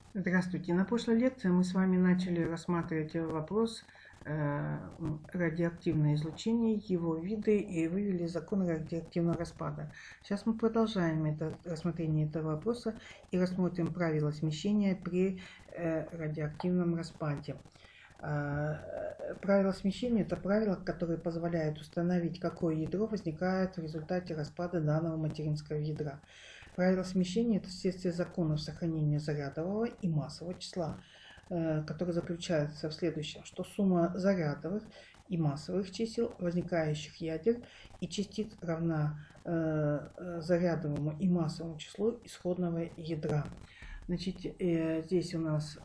Здравствуйте. На прошлой лекции мы с вами начали рассматривать вопрос радиоактивное излучение, его виды и вывели закон радиоактивного распада. Сейчас мы продолжаем рассмотрение этого вопроса и рассмотрим правила смещения при радиоактивном распаде. Правила смещения – это правила, которые позволяют установить, какое ядро возникает в результате распада данного материнского ядра. Правило смещения – это следствие законов сохранения зарядового и массового числа, который заключается в следующем, что сумма зарядовых и массовых чисел возникающих ядер и частиц равна зарядовому и массовому числу исходного ядра. Значит, здесь у нас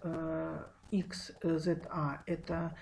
XZA – это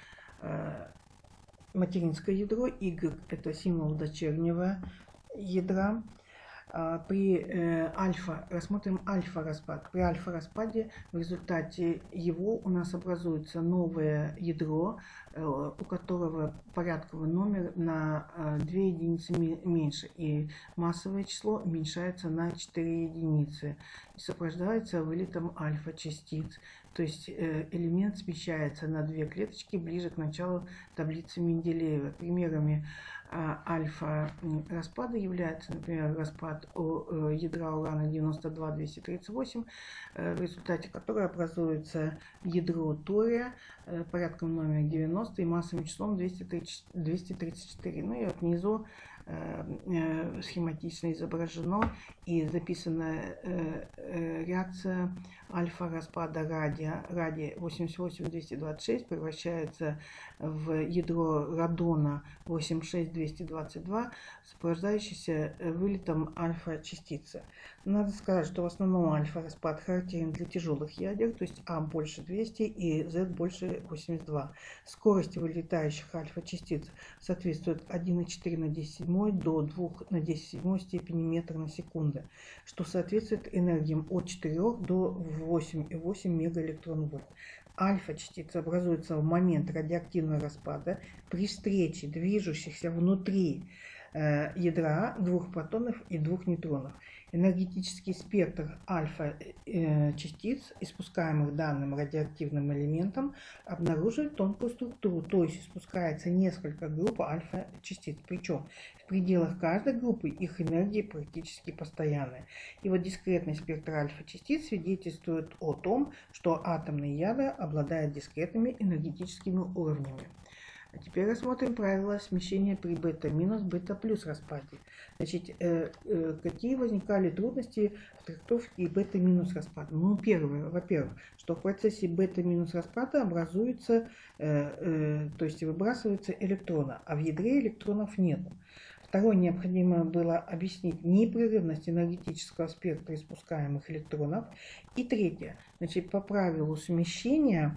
материнское ядро, Y – это символ дочернего ядра. При рассмотрим альфа-распад. При альфа-распаде в результате его у нас образуется новое ядро, у которого порядковый номер на 2 единицы меньше, и массовое число уменьшается на 4 единицы и сопровождается вылетом альфа-частиц. То есть элемент смещается на 2 клеточки ближе к началу таблицы Менделеева. Примерами альфа-распада является, например, распад ядра урана-92-238, в результате которого образуется ядро тория порядком номер 90 и массовым числом 234. Ну и вот внизу схематично изображено и записана реакция альфа-распада радия. Радий 88-226 превращается в ядро радона 86-222, сопровождающийся вылетом альфа-частицы. Надо сказать, что в основном альфа-распад характерен для тяжелых ядер, то есть А больше 200 и Z больше 82. Скорости вылетающих альфа-частиц соответствует 1,4 на 10 седьмой до 2 на 10 седьмой степени метра на секунду, что соответствует энергиям от 4 до 8,8 мегаэлектронвольт. Альфа-частицы образуются в момент радиоактивного распада при встрече движущихся внутри ядра 2 протонов и 2 нейтронов. Энергетический спектр альфа-частиц, испускаемых данным радиоактивным элементом, обнаруживает тонкую структуру, то есть испускается несколько групп альфа-частиц, причем в пределах каждой группы их энергии практически постоянная. И вот дискретный спектр альфа-частиц свидетельствует о том, что атомные ядра обладают дискретными энергетическими уровнями. А теперь рассмотрим правила смещения при бета-минус, бета-плюс распаде. Значит, какие возникали трудности в трактовке бета-минус распада? Ну, первое, во-первых, что в процессе бета-минус распада образуется, то есть выбрасываются электроны, а в ядре электронов нет. Второе, необходимо было объяснить непрерывность энергетического спектра испускаемых электронов. И третье, значит, по правилу смещения,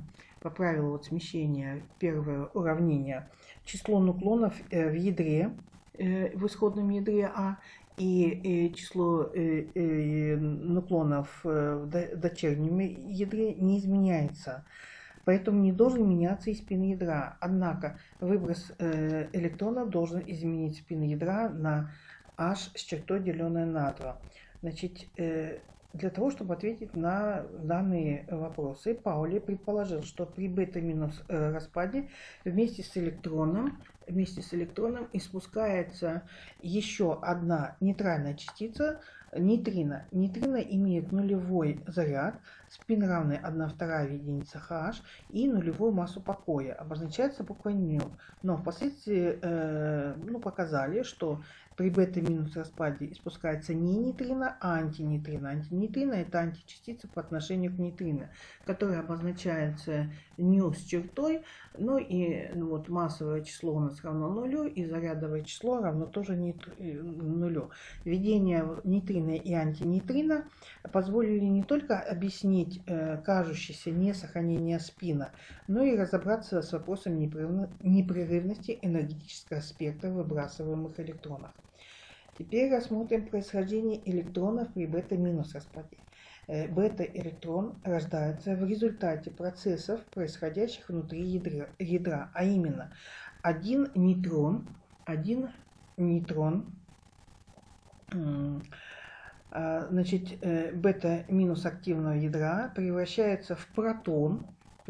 первое уравнение, число нуклонов в ядре, в исходном ядре А, и число нуклонов в дочернем ядре не изменяется. Поэтому не должен меняться и спин ядра. Однако выброс электронов должен изменить спин ядра на H с чертой, деленной на 2. Значит, для того, чтобы ответить на данные вопросы, Паули предположил, что при бета-минус распаде вместе с электроном испускается еще одна нейтральная частица, нейтрино. Нейтрино имеет нулевой заряд, спин равный 1/2 единица H и нулевую массу покоя. Обозначается буквой μ. Но впоследствии показали, что при бета-минус распаде испускается не нейтрино, а антинейтрино. Антинейтрино – это античастица по отношению к нейтрино, которая обозначается μ с чертой, ну и вот массовое число у нас равно нулю, и зарядовое число равно тоже нулю. Введение нейтрино и антинейтрино позволили не только объяснить кажущееся несохранение спина, но и разобраться с вопросом непрерывности энергетического спектра выбрасываемых электронов. Теперь рассмотрим происхождение электронов при бета-минус распаде. Бета-электрон рождается в результате процессов, происходящих внутри ядра, а именно один нейтрон Значит, бета минус активного ядра превращается в протон,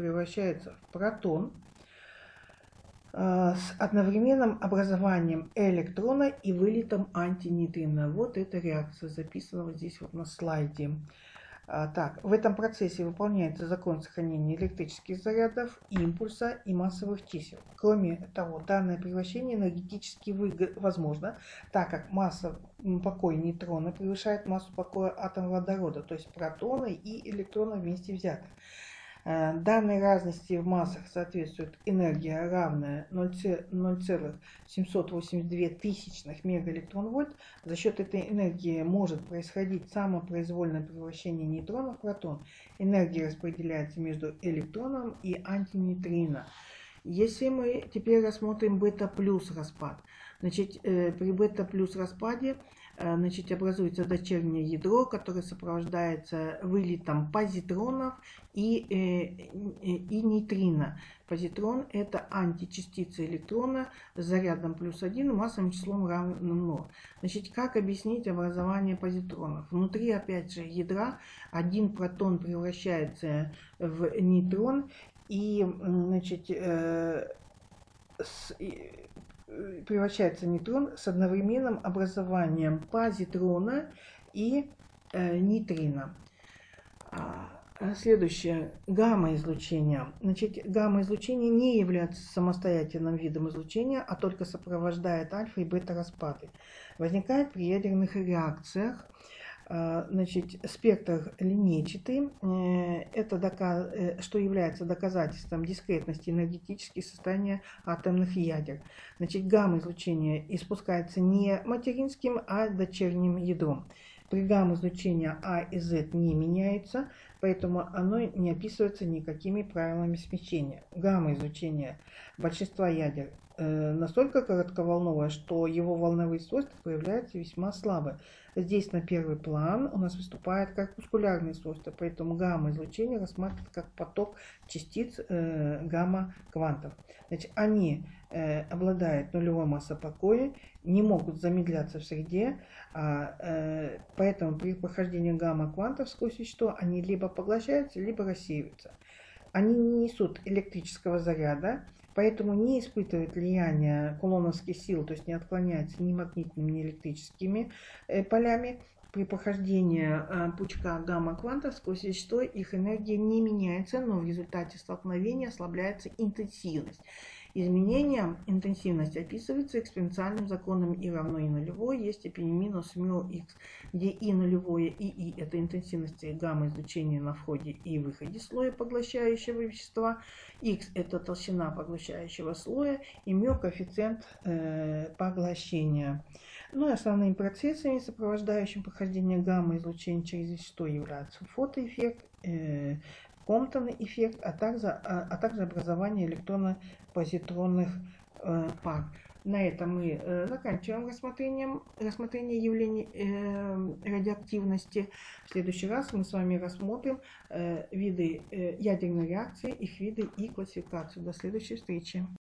с одновременным образованием электрона и вылетом антинейтрина. Вот эта реакция записана вот здесь вот на слайде. Так, в этом процессе выполняется закон сохранения электрических зарядов, импульса и массовых чисел. Кроме того, данное превращение энергетически возможно, так как масса покоя нейтрона превышает массу покоя атома водорода, то есть протона и электрона вместе взятых. Данной разности в массах соответствует энергия, равная 0,782 тысячных мегаэлектрон-вольт. За счет этой энергии может происходить самопроизвольное превращение нейтрона в протон. Энергия распределяется между электроном и антинейтрино. Если мы теперь рассмотрим бета-плюс распад, значит, при бета-плюс распаде образуется дочернее ядро, которое сопровождается вылетом позитронов и нейтрино. Позитрон – это античастица электрона с зарядом +1 и массовым числом равным 0. Значит, как объяснить образование позитронов? Внутри, опять же, ядра один протон превращается в нейтрон, и, значит, превращается нейтрон с одновременным образованием позитрона и нейтрина. Следующее. Гамма-излучение. Значит, гамма-излучение не является самостоятельным видом излучения, а только сопровождает альфа и бета-распады. Возникает при ядерных реакциях. Значит, спектр линейчатый, это что является доказательством дискретности энергетических состояния атомных ядер. Значит, гамма-излучение испускается не материнским, а дочерним ядром. При гамма-излучении А и Z не меняется, поэтому оно не описывается никакими правилами смещения. Гамма-излучение большинства ядер настолько коротковолновое, что его волновые свойства проявляются весьма слабо. Здесь на первый план у нас выступают корпускулярные свойства, поэтому гамма-излучение рассматривается как поток частиц гамма-квантов. Значит, они обладают нулевой массой покоя, не могут замедляться в среде, поэтому при прохождении гамма-квантов сквозь вещество они либо поглощаются, либо рассеиваются. Они не несут электрического заряда, поэтому не испытывают влияния кулоновских сил, то есть не отклоняются ни магнитными, ни электрическими полями. При прохождении пучка гамма-квантов сквозь вещество их энергия не меняется, но в результате столкновения ослабляется интенсивность. Изменение интенсивности описывается экспоненциальным законом И равно И нулевой, есть степень минус μx, где И нулевое и И – это интенсивность гамма-излучения на входе и выходе слоя поглощающего вещества, X – это толщина поглощающего слоя, и μ – коэффициент поглощения. Ну и основными процессами, сопровождающими прохождение гамма-излучения через вещество, являются фотоэффект, Комптон эффект, а также образование электронно-позитронных пар. На этом мы заканчиваем рассмотрение явлений радиоактивности. В следующий раз мы с вами рассмотрим виды ядерной реакции, их виды и классификацию. До следующей встречи.